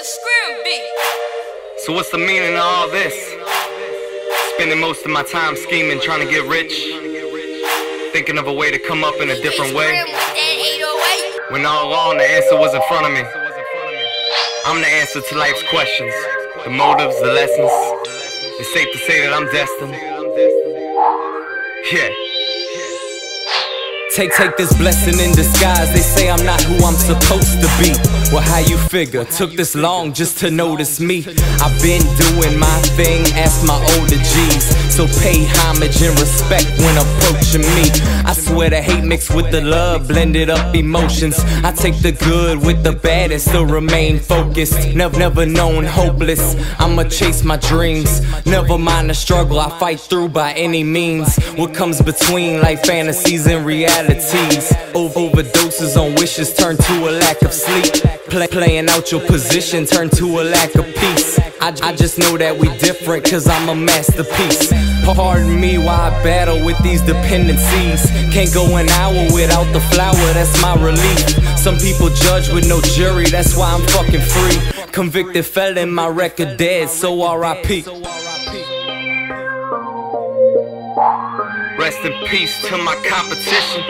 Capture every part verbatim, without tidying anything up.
So what's the meaning of all this? Spending most of my time scheming, trying to get rich, thinking of a way to come up in a different way, when all along the answer was in front of me. I'm the answer to life's questions, the motives, the lessons. It's safe to say that I'm destined. Yeah. Take, take this blessing in disguise. They say I'm not who I'm supposed to be. Well, how you figure? Took this long just to notice me. I've been doing my thing, ask my older G's. So pay homage and respect when approaching me. I swear the hate mixed with the love, blended up emotions. I take the good with the bad and still remain focused. Never, never known hopeless. I'ma chase my dreams. Never mind the struggle, I fight through by any means. What comes between like fantasies and reality? Over overdoses on wishes turn to a lack of sleep. Play, playing out your position turn to a lack of peace. I, I just know that we different cause I'm a masterpiece. Pardon me while I battle with these dependencies. Can't go an hour without the flower, that's my relief. Some people judge with no jury, that's why I'm fucking free. Convicted felon, my record dead, so R I P. Rest in peace to my competition.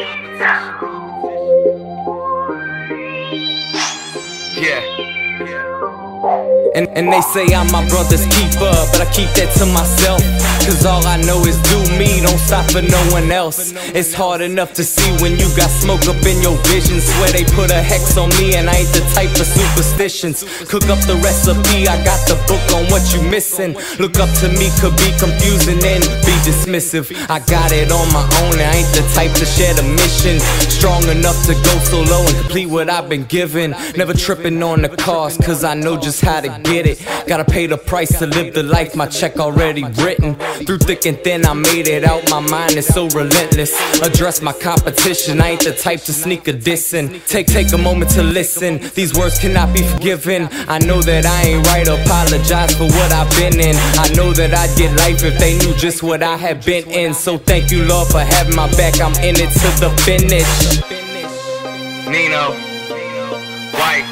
Yeah. And, and they say I'm my brother's keeper, but I keep that to myself. Cause all I know is do me, don't stop for no one else. It's hard enough to see when you got smoke up in your vision. Swear they put a hex on me and I ain't the type for superstitions. Cook up the recipe, I got the book on what you missing. Look up to me could be confusing and be dismissive. I got it on my own and I ain't the type to share the mission. Strong enough to go solo and complete what I've been given. Never tripping on the cost cause I know just how to get it. Gotta pay the price to live the life my check already written. Through thick and thin I made it out, my mind is so relentless. Address my competition, I ain't the type to sneak a dissin'. Take, take a moment to listen, these words cannot be forgiven. I know that I ain't right, apologize for what I've been in. I know that I'd get life if they knew just what I had been in. So thank you Lord for having my back, I'm in it to the finish. Nino, White.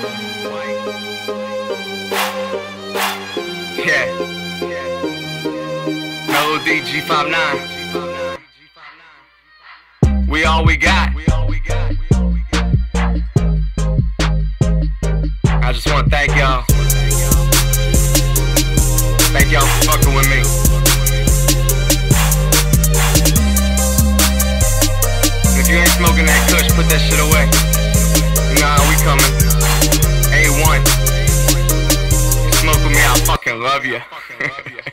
Yeah. Melody G fifty-nine. We all we got. I just want to thank y'all. Thank y'all for fucking with me. If you ain't smoking that kush, put that shit away. You know how we coming. A one. You smoke with me, I fucking love you.